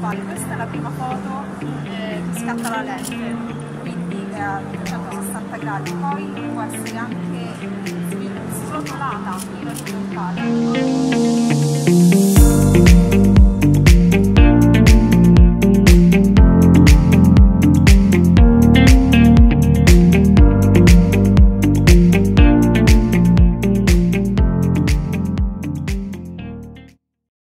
principale. Questa è la prima foto che scatta la lente, quindi è a 360 gradi, poi può essere anche srotolata in orizzontale.